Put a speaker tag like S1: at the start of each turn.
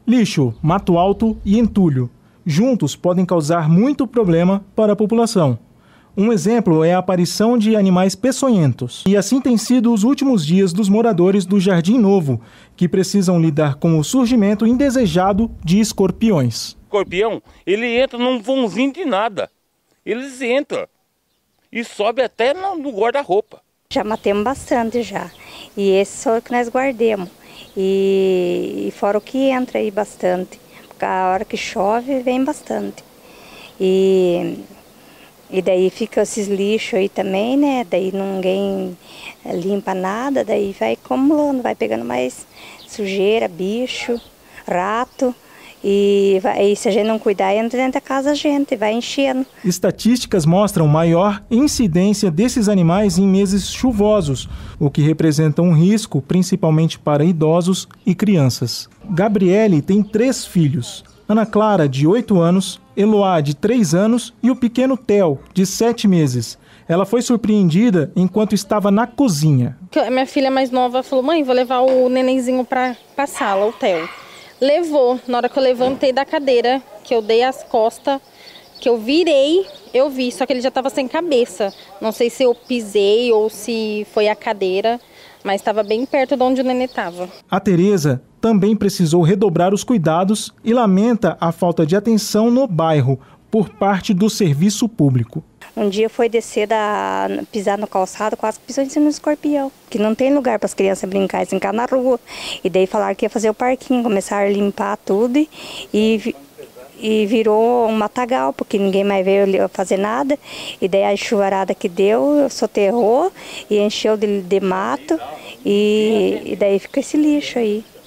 S1: Lixo, mato alto e entulho, juntos podem causar muito problema para a população. Um exemplo é a aparição de animais peçonhentos. E assim tem sido os últimos dias dos moradores do Jardim Novo, que precisam lidar com o surgimento indesejado de escorpiões.
S2: O escorpião, ele entra num vãozinho de nada. Eles entram e sobe até no guarda-roupa.
S3: Já matemos bastante já. E esse só que nós guardemos. E fora o que entra aí bastante. Porque a hora que chove vem bastante. E daí fica esses lixos aí também, né? Daí ninguém limpa nada, daí vai acumulando, vai pegando mais sujeira, bicho, rato. E se a gente não cuidar, entra dentro da casa a gente, vai enchendo.
S1: Estatísticas mostram maior incidência desses animais em meses chuvosos, o que representa um risco principalmente para idosos e crianças. Gabriele tem 3 filhos. Ana Clara, de 8 anos, Eloá, de 3 anos e o pequeno Theo, de 7 meses. Ela foi surpreendida enquanto estava na cozinha.
S4: Minha filha mais nova falou: mãe, vou levar o nenenzinho para a sala, o Theo. Levou. Na hora que eu levantei da cadeira, que eu dei as costas, que eu virei, eu vi, só que ele já estava sem cabeça. Não sei se eu pisei ou se foi a cadeira, mas estava bem perto de onde o nenê estava.
S1: A Tereza também precisou redobrar os cuidados e lamenta a falta de atenção no bairro por parte do serviço público.
S3: Um dia foi descer, pisar no calçado, quase pisou em cima do escorpião. Que não tem lugar para as crianças brincar na rua. E daí falaram que ia fazer o parquinho, começaram a limpar tudo e virou um matagal, porque ninguém mais veio fazer nada. E daí a chuvarada que deu, soterrou e encheu de mato. E daí fica esse lixo aí.